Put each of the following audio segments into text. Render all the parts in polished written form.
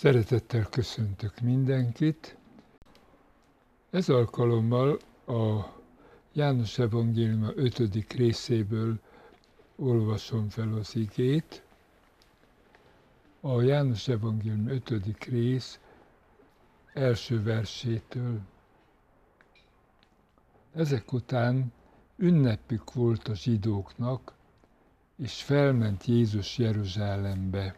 Szeretettel köszöntök mindenkit. Ez alkalommal a János Evangéliuma 5. részéből olvasom fel az igét. A János Evangélium 5. rész első versétől. Ezek után ünnepük volt a zsidóknak, és felment Jézus Jeruzsálembe.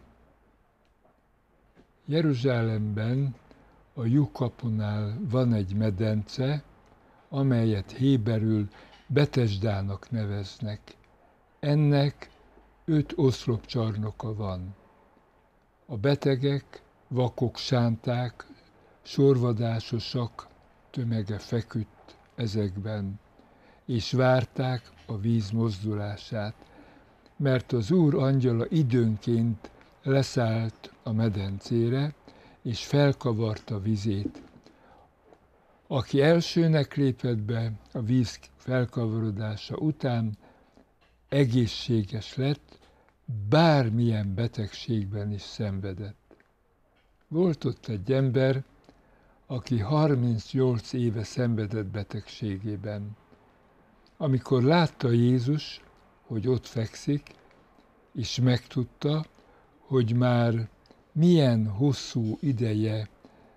Jeruzsálemben a lyukkapunál van egy medence, amelyet héberül Betesdának neveznek. Ennek 5 oszlopcsarnoka van. A betegek, vakok, sánták, sorvadásosak tömege feküdt ezekben, és várták a víz mozdulását, mert az Úr angyala időnként leszállt a medencére, és felkavarta vizét. Aki elsőnek lépett be a víz felkavarodása után, egészséges lett, bármilyen betegségben is szenvedett. Volt ott egy ember, aki 38 éve szenvedett betegségében. Amikor látta Jézus, hogy ott fekszik, és megtudta, hogy már milyen hosszú ideje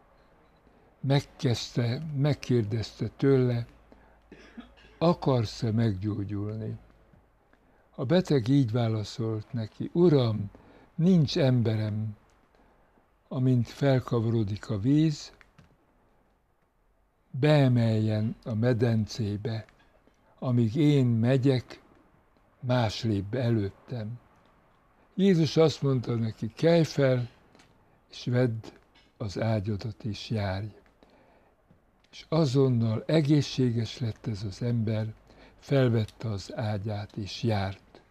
megkérdezte tőle, akarsz-e meggyógyulni? A beteg így válaszolt neki, Uram, nincs emberem, amint felkavarodik a víz, beemeljen a medencébe, amíg én megyek, más lép be előttem. Jézus azt mondta neki, kelj fel, és vedd az ágyadat és járj. És azonnal egészséges lett ez az ember, felvette az ágyát és járt.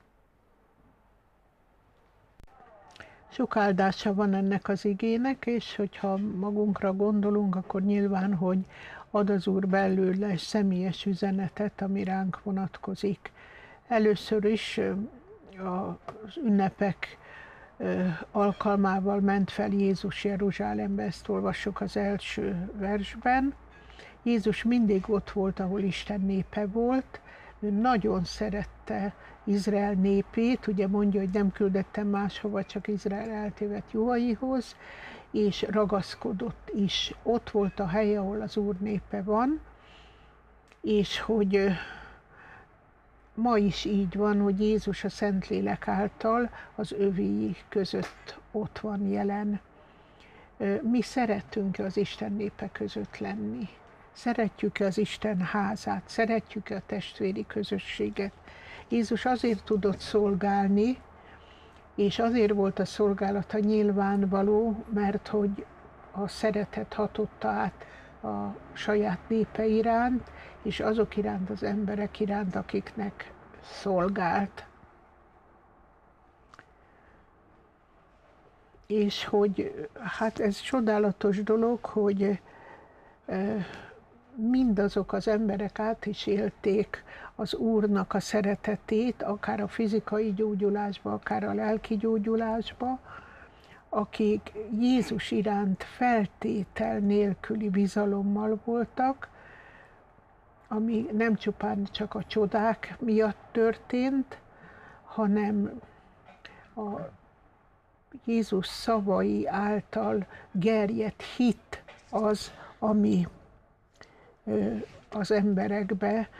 Sok áldása van ennek az igének, és hogyha magunkra gondolunk, akkor nyilván, hogy ad az Úr belőle személyes üzenetet, ami ránk vonatkozik. Először is az ünnepek alkalmával ment fel Jézus Jeruzsálembe, ezt olvassuk az első versben. Jézus mindig ott volt, ahol Isten népe volt, ő nagyon szerette Izrael népét, ugye mondja, hogy nem küldettem máshova, csak Izrael eltévedt juhaihoz, és ragaszkodott is. Ott volt a hely, ahol az Úr népe van, és hogy ma is így van, hogy Jézus a Szentlélek által az övéi között ott van jelen. Mi szeretünk az Isten népe között lenni. Szeretjük az Isten házát, szeretjük a testvéri közösséget. Jézus azért tudott szolgálni, és azért volt a szolgálata nyilvánvaló, mert hogy a szeretet hatotta át a saját népe iránt, és azok iránt, az emberek iránt, akiknek szolgált. És hogy hát ez csodálatos dolog, hogy mindazok az emberek át is élték az Úrnak a szeretetét, akár a fizikai gyógyulásba, akár a lelki gyógyulásba, akik Jézus iránt feltétel nélküli bizalommal voltak, ami nem csupán csak a csodák miatt történt, hanem a Jézus szavai által gerjedt hit az, ami az emberekbe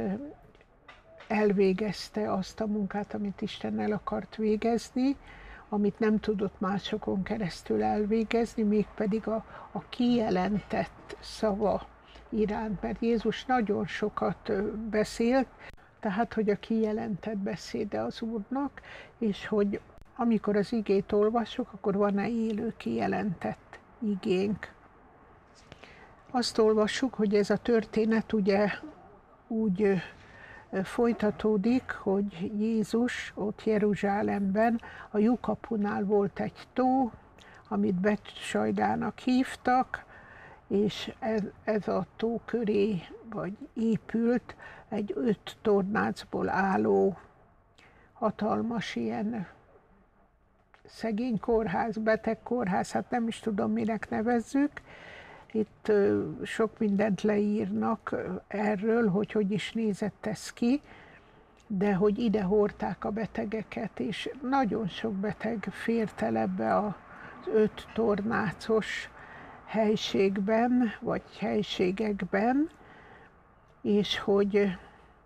elvégezte azt a munkát, amit Isten el akart végezni, amit nem tudott másokon keresztül elvégezni, mégpedig a kijelentett szava iránt, mert Jézus nagyon sokat beszélt, tehát, hogy a kijelentett beszéde az Úrnak, és hogy amikor az igét olvassuk, akkor van-e élő kijelentett igénk. Azt olvassuk, hogy ez a történet ugye úgy folytatódik, hogy Jézus ott Jeruzsálemben a lyukkapunál volt egy tó, amit Betsajdának hívtak, és ez a tó köré épült egy 5 tornácból álló hatalmas ilyen szegény kórház, beteg kórház, hát nem is tudom, minek nevezzük. Itt sok mindent leírnak erről, hogy is nézett ez ki, de hogy ide hordták a betegeket, és nagyon sok beteg fért el ebbe az 5 tornácos helységben, vagy helységekben, és hogy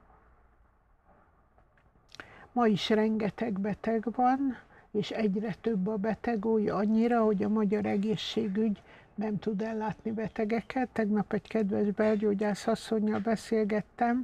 ma is rengeteg beteg van, és egyre több a beteg, annyira, hogy a magyar egészségügy nem tud ellátni betegeket. Tegnap egy kedves belgyógyász asszonnyal beszélgettem,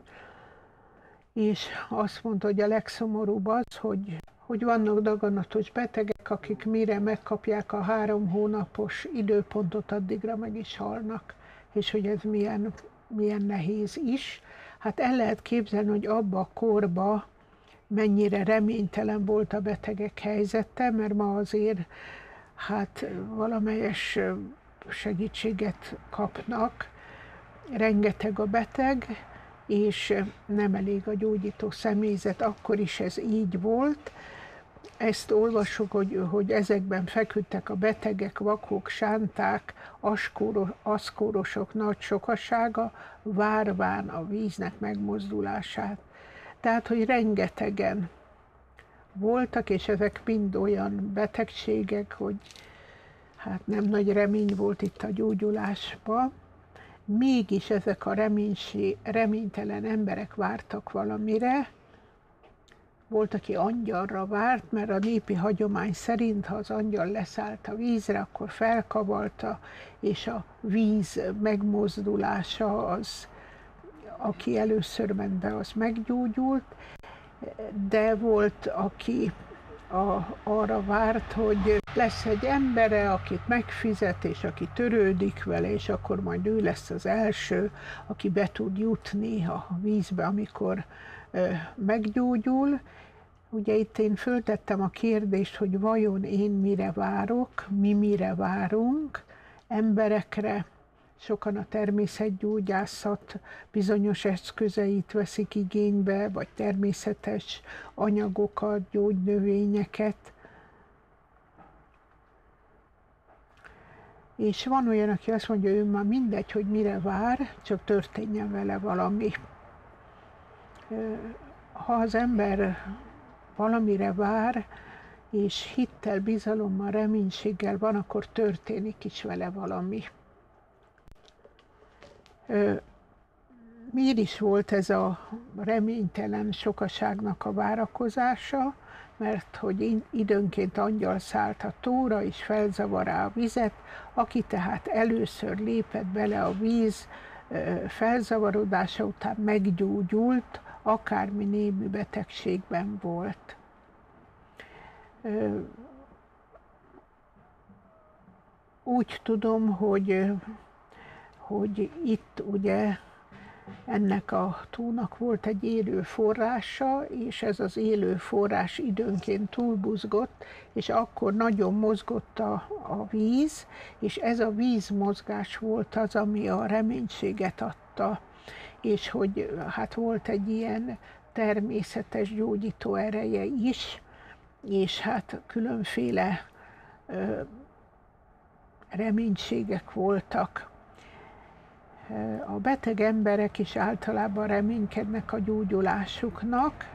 és azt mondta, hogy a legszomorúbb az, hogy vannak daganatos betegek, akik mire megkapják a 3 hónapos időpontot, addigra meg is halnak, és hogy ez milyen nehéz is. Hát el lehet képzelni, hogy abba a korba mennyire reménytelen volt a betegek helyzete, mert ma azért hát valamelyes segítséget kapnak, rengeteg a beteg, és nem elég a gyógyító személyzet, akkor is ez így volt. Ezt olvasok, hogy ezekben feküdtek a betegek, vakok, sánták, aszkórosok nagy sokasága, várván a víznek megmozdulását. Tehát, hogy rengetegen voltak, és ezek mind olyan betegségek, hogy hát nem nagy remény volt itt a gyógyulásban. Mégis ezek a reménytelen emberek vártak valamire. Volt, aki angyalra várt, mert a népi hagyomány szerint, ha az angyal leszállt a vízre, akkor felkavarta, és a víz megmozdulása az, aki először ment be, az meggyógyult, de volt, aki arra várt, hogy lesz egy embere, akit megfizet, és aki törődik vele, és akkor majd ő lesz az első, aki be tud jutni a vízbe, amikor meggyógyul. Ugye itt én föltettem a kérdést, hogy vajon én mire várok, mi mire várunk, emberekre. Sokan a természetgyógyászat bizonyos eszközeit veszik igénybe, vagy természetes anyagokat, gyógynövényeket. És van olyan, aki azt mondja, ő már mindegy, hogy mire vár, csak történjen vele valami. Ha az ember valamire vár, és hittel, bizalommal, reménységgel van, akkor történik is vele valami. Miért is volt ez a reménytelen sokaságnak a várakozása? Mert hogy időnként angyal szállt a tóra, és felzavará a vizet, aki tehát először lépett bele a víz felzavarodása után meggyógyult, akármi némű betegségben volt. Úgy tudom, hogy itt ugye ennek a tónak volt egy élő forrása, és ez az élő forrás időnként túlbuzgott, és akkor nagyon mozgott a víz, és ez a vízmozgás volt az, ami a reménységet adta, és hogy hát volt egy ilyen természetes gyógyító ereje is, és hát különféle reménységek voltak. A beteg emberek is általában reménykednek a gyógyulásuknak,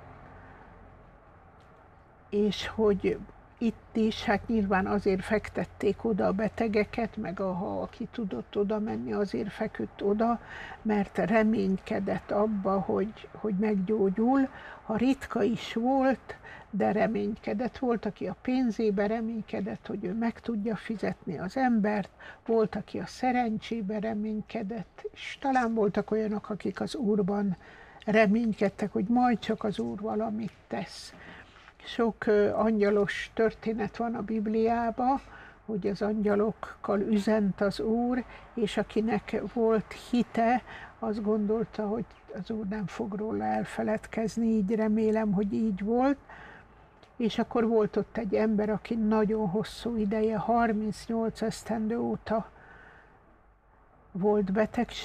és hogy itt is, hát nyilván azért fektették oda a betegeket, meg aki tudott oda menni, azért feküdt oda, mert reménykedett abba, hogy meggyógyul. Ha ritka is volt, de reménykedett. Volt, aki a pénzébe reménykedett, hogy ő meg tudja fizetni az embert, volt, aki a szerencsébe reménykedett, és talán voltak olyanok, akik az Úrban reménykedtek, hogy majd csak az Úr valamit tesz. Sok angyalos történet van a Bibliában, hogy az angyalokkal üzent az Úr, és akinek volt hite, azt gondolta, hogy az Úr nem fog róla elfeledkezni, így remélem, hogy így volt. És akkor volt ott egy ember, aki nagyon hosszú ideje, 38 esztendő óta volt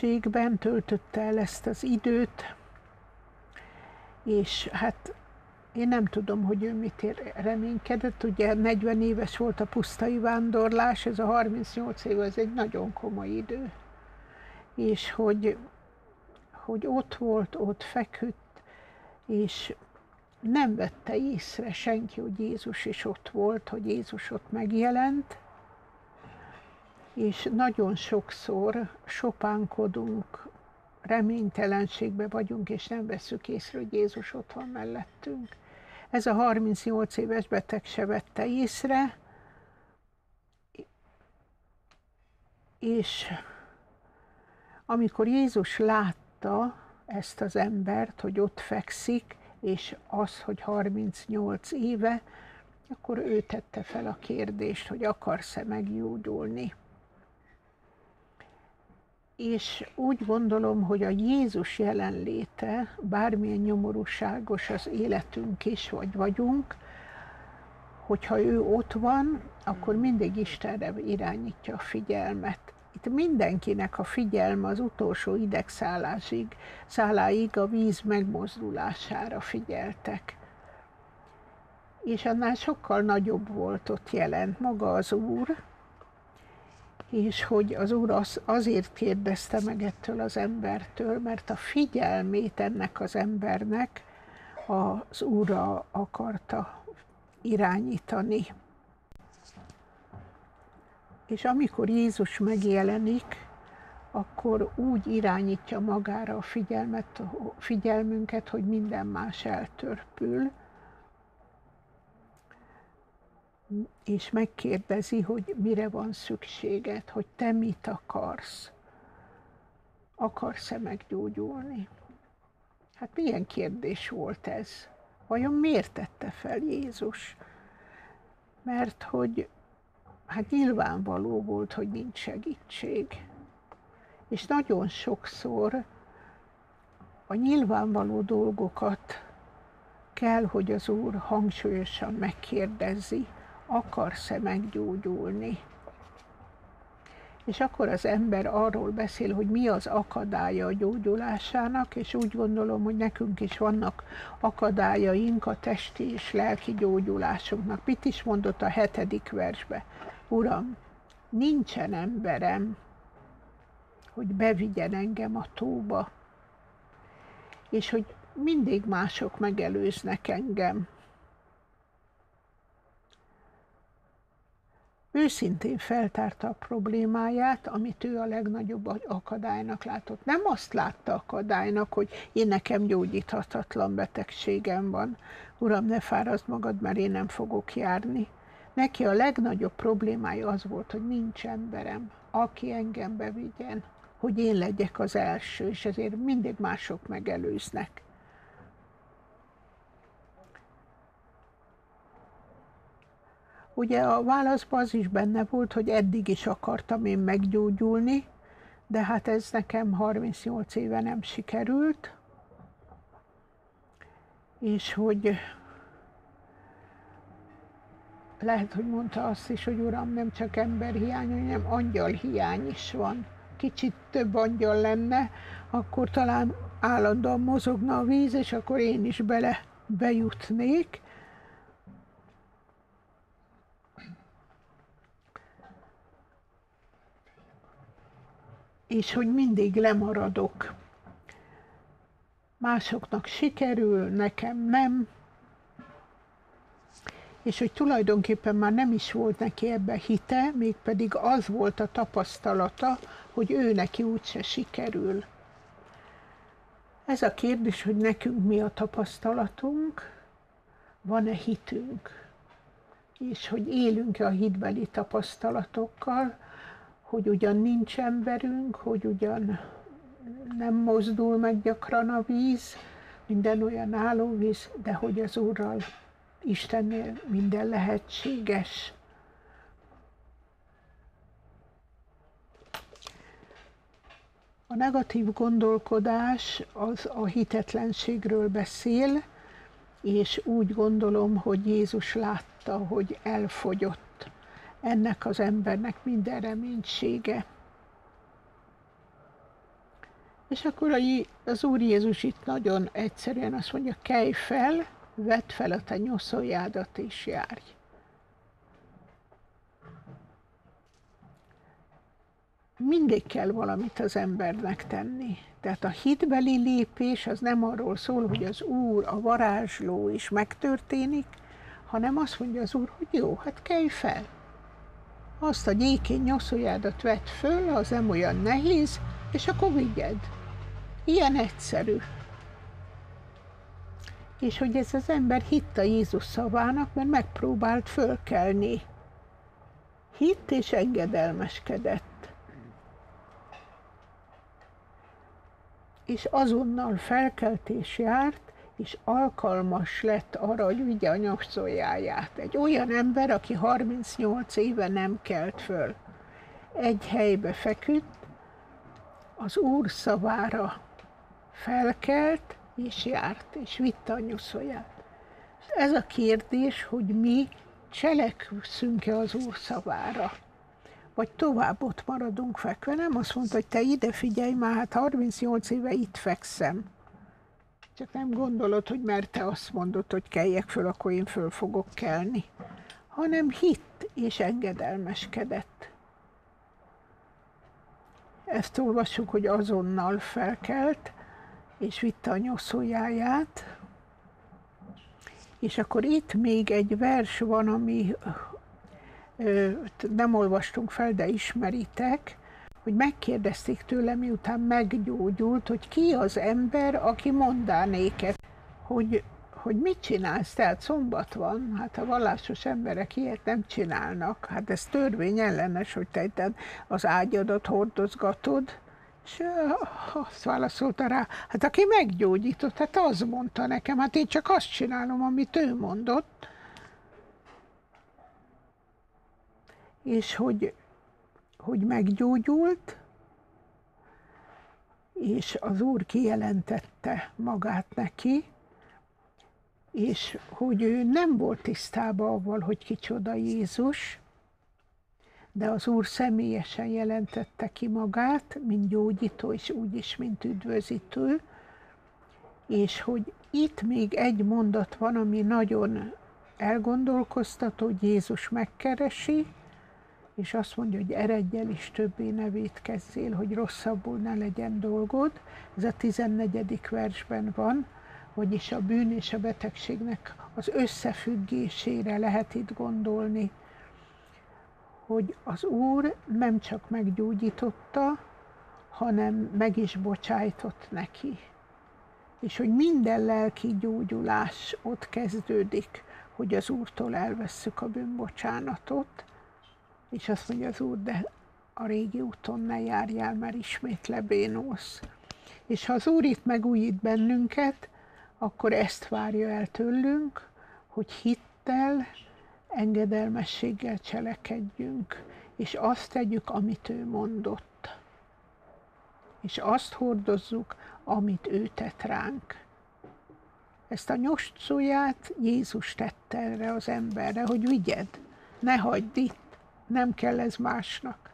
betegségben, töltötte el ezt az időt, és hát én nem tudom, hogy ő mit reménykedett. Ugye 40 éves volt a pusztai vándorlás, ez a 38 év, ez egy nagyon komoly idő. És hogy ott volt, ott feküdt, és nem vette észre senki, hogy Jézus is ott volt, hogy Jézus ott megjelent, és nagyon sokszor sopánkodunk, reménytelenségbe vagyunk, és nem vesszük észre, hogy Jézus ott van mellettünk. Ez a 38 éves beteg se vette észre, és amikor Jézus látta ezt az embert, hogy ott fekszik, és az, hogy 38 éve, akkor ő tette fel a kérdést, hogy akarsz-e meggyógyulni. És úgy gondolom, hogy a Jézus jelenléte, bármilyen nyomorúságos az életünk is, vagy vagyunk, hogyha ő ott van, akkor mindig Istenre irányítja a figyelmet. Itt mindenkinek a figyelme az utolsó idegszáláig a víz megmozdulására figyeltek. És annál sokkal nagyobb volt ott jelent maga az Úr, és hogy az Úr azért kérdezte meg ettől az embertől, mert a figyelmét ennek az embernek az Úrra akarta irányítani. És amikor Jézus megjelenik, akkor úgy irányítja magára a figyelmünket, hogy minden más eltörpül, és megkérdezi, hogy mire van szükséged, hogy te mit akarsz. Akarsz-e meggyógyulni? Hát milyen kérdés volt ez? Vajon miért tette fel Jézus? Mert hogy hát nyilvánvaló volt, hogy nincs segítség. És nagyon sokszor a nyilvánvaló dolgokat kell, hogy az Úr hangsúlyosan megkérdezzi, akarsz-e meggyógyulni? És akkor az ember arról beszél, hogy mi az akadálya a gyógyulásának, és úgy gondolom, hogy nekünk is vannak akadályaink a testi és lelki gyógyulásunknak. Mit is mondott a 7. versbe? Uram, nincsen emberem, hogy bevigyen engem a tóba, és hogy mindig mások megelőznek engem. Őszintén feltárta a problémáját, amit ő a legnagyobb akadálynak látott. Nem azt látta akadálynak, hogy én nekem gyógyíthatatlan betegségem van. Uram, ne fárazd magad, mert én nem fogok járni. Neki a legnagyobb problémája az volt, hogy nincs emberem, aki engem bevigyen, hogy én legyek az első, és ezért mindig mások megelőznek. Ugye a válaszban az is benne volt, hogy eddig is akartam én meggyógyulni, de hát ez nekem 38 éve nem sikerült, és hogy lehet, hogy mondta azt is, hogy Uram, nem csak emberhiány, hanem angyalhiány is van. Kicsit több angyal lenne, akkor talán állandóan mozogna a víz, és akkor én is bejutnék. És hogy mindig lemaradok. Másoknak sikerül, nekem nem. És hogy tulajdonképpen már nem is volt neki ebbe hite, mégpedig az volt a tapasztalata, hogy ő neki úgyse sikerül. Ez a kérdés, hogy nekünk mi a tapasztalatunk, van-e hitünk, és hogy élünk-e a hitbeli tapasztalatokkal, hogy ugyan nincs emberünk, hogy ugyan nem mozdul meg gyakran a víz, minden olyan állóvíz, de hogy az Úrral, Istennél minden lehetséges. A negatív gondolkodás az a hitetlenségről beszél, és úgy gondolom, hogy Jézus látta, hogy elfogyott ennek az embernek minden reménysége. És akkor az Úr Jézus itt nagyon egyszerűen azt mondja, kelj fel, vedd fel a te nyoszoljádat és járj. Mindig kell valamit az embernek tenni. Tehát a hitbeli lépés az nem arról szól, hogy az Úr, a varázsló is megtörténik, hanem azt mondja az Úr, hogy jó, hát kelj fel. Azt a gyékény nyoszoljádat vedd föl, az nem olyan nehéz, és akkor vigyed. Ilyen egyszerű. És hogy ez az ember hitt a Jézus szavának, mert megpróbált fölkelni. Hitt és engedelmeskedett. És azonnal felkelt és járt, és alkalmas lett arra, hogy vigye a nyoszoljáját. Egy olyan ember, aki 38 éve nem kelt föl. Egy helybe feküdt, az Úr szavára felkelt, és járt, és vitte a nyoszóját. Ez a kérdés, hogy mi cselekszünk-e az Úr szavára, vagy tovább ott maradunk fekve. Nem azt mondta, hogy te ide figyelj már, hát 38 éve itt fekszem. Csak nem gondolod, hogy mert te azt mondod, hogy keljek föl, akkor én föl fogok kelni. Hanem hitt és engedelmeskedett. Ezt olvassuk, hogy azonnal felkelt, és vitte a nyoszójáját. És akkor itt még egy vers van, ami nem olvastunk fel, de ismeritek, hogy megkérdezték tőle, miután meggyógyult, hogy ki az ember, aki mondá néked, hogy mit csinálsz, tehát szombat van, hát a vallásos emberek ilyet nem csinálnak, hát ez törvényellenes, hogy te az ágyadat hordozgatod, és azt válaszolta rá, hát aki meggyógyított, hát az mondta nekem, hát én csak azt csinálom, amit ő mondott, és hogy meggyógyult, és az Úr kijelentette magát neki, és hogy ő nem volt tisztában avval, hogy kicsoda Jézus, de az Úr személyesen jelentette ki magát, mint gyógyító, és úgyis, mint üdvözítő, és hogy itt még egy mondat van, ami nagyon elgondolkoztató, hogy Jézus megkeresi, és azt mondja, hogy eredj el, és többé ne vétkezzél, hogy rosszabbul ne legyen dolgod. Ez a 14. versben van, vagyis a bűn és a betegségnek az összefüggésére lehet itt gondolni, hogy az Úr nem csak meggyógyította, hanem meg is bocsájtott neki. És hogy minden lelki gyógyulás ott kezdődik, hogy az Úrtól elvesszük a bűnbocsánatot, és azt mondja az Úr, de a régi úton ne járjál, mert ismét lebénulsz. És ha az Úr itt megújít bennünket, akkor ezt várja el tőlünk, hogy hittel, engedelmességgel cselekedjünk, és azt tegyük, amit ő mondott. És azt hordozzuk, amit ő tett ránk. Ezt a nyoszóját Jézus tette erre az emberre, hogy vigyed, ne hagyd itt, nem kell ez másnak.